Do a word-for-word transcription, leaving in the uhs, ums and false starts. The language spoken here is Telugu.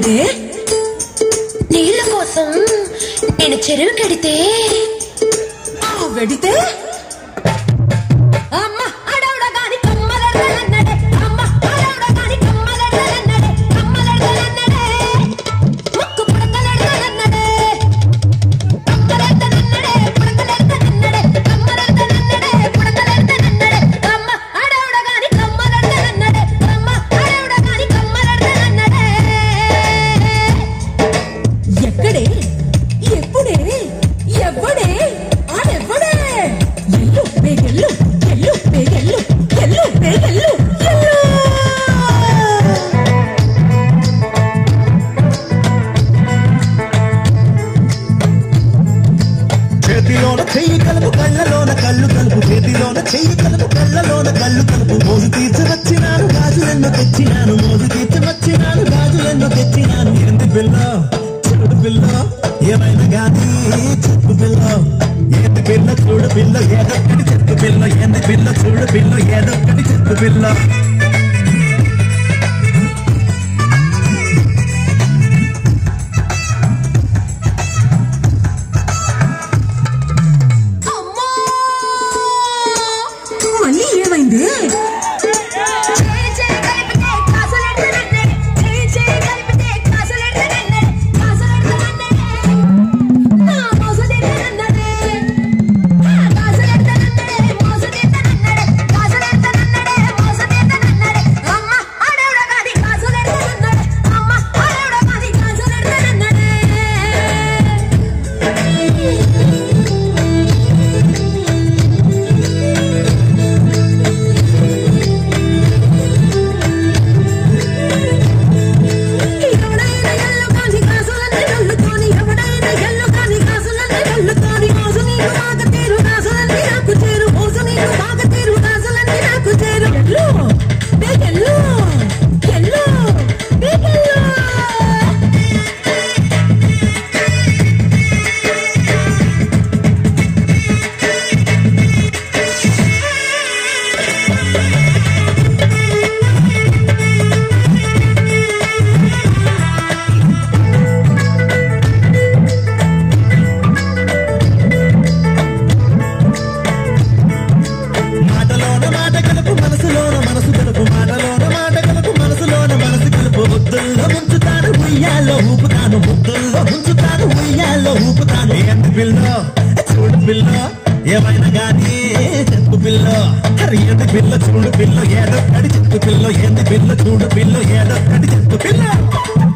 ఏమైంది? నీళ్ళ కోసం నేను చెరువు కడితే వెడితే అమ్మ అడవుడగాని కమ్మలడలన్నడే అమ్మ అడవుడగాని కమ్మలడలన్నడే కమ్మలడలన్నడే ముక్కు పుడకలడలన్నడే కమ్మలడలన్నడే పుడకలడలన్నడే కమ్మలడలన్నడే పుడకలడలన్నడే అమ్మ అడవుడగాని కమ్మలడలన్నడే అమ్మ అడవుడగాని కమ్మలడలన్నడే ఎక్కడే ఎప్పుడే ఎవడే ఆడెవడే ఎల్లు బేగెల్లు ఎల్లు బేగెల్లు ఎల్లు బేగెల్లు ఎల్లు చేతిలోన చెయ్యి కలుపు కళ్ళలోన కళ్ళు కలుపు చేతిలోన చెయ్యి కలుపు కళ్ళలోన కళ్ళు కలుపు మోజు తీర్చవచ్చినాను గాజులెన్నో తెచ్చినాను మోజు తీర్చవచ్చినాను గాజులెన్నో తెచ్చినాను ఏంది పిల్ల చూడు పిల్ల ఏమైనా గానీ చెప్పు పిల్ల ఏంది పిల్ల చూడు పిల్ల ఏదొక్కటి చెప్పు పిల్ల ఏంది పిల్ల చూడు పిల్ల ఏదొక్కటి చెప్పు పిల్ల మళ్ళీ ఏమైంది? చూడు పిల్ల ఏమైనా గానీ చెప్పు పిల్ల ఏంది పిల్ల చూడు పిల్ల ఏదో కడి చెప్పు పిల్ల ఏంది పిల్ల చూడు పిల్ల ఏదో కడి చెప్పు పిల్ల